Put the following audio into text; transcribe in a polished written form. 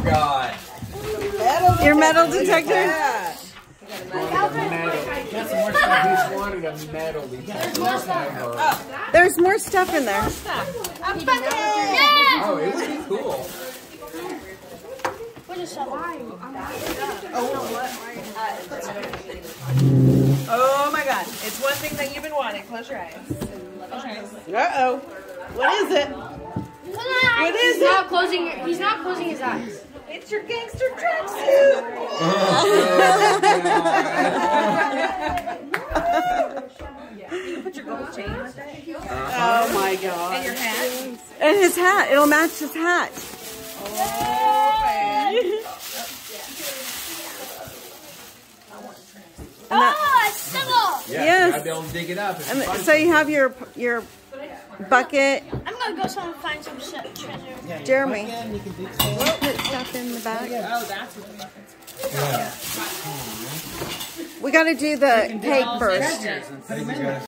God. Your metal detector? Got some more stuff. He's wanted a metal detector. There's more stuff in there. Oh, it would be cool. Oh my God! It's one thing that you've been wanting. Close your eyes. Uh-oh. What is it? What is it? He's not closing his eyes. It's your gangster tracksuit. You can put your gold chain with it. Oh my God. And your hat. And his hat. It'll match his hat. Oh, it's civil. Yeah, Yes. you gotta be able to dig it up. And so you have your bucket. I'm gonna go find some treasure. Jeremy, put stuff in the bag. Oh, that's what the bucket's for. We got to do the cake first.